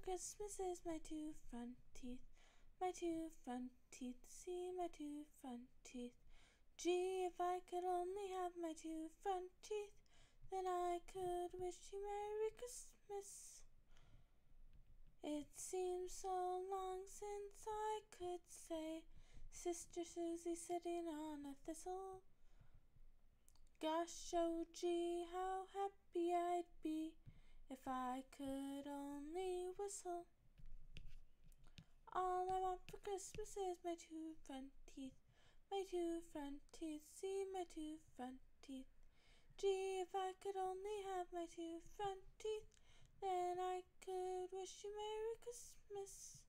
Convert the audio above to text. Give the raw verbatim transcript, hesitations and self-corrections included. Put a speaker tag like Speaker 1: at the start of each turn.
Speaker 1: Christmas is my two front teeth, my two front teeth, see my two front teeth. Gee, if I could only have my two front teeth, then I could wish you Merry Christmas. It seems so long since I could say Sister Susie sitting on a thistle. Gosh, oh gee, how happy I'd be if I could only whistle. All I want for Christmas is my two front teeth, my two front teeth, see my two front teeth. Gee, if I could only have my two front teeth, then I could wish you Merry Christmas.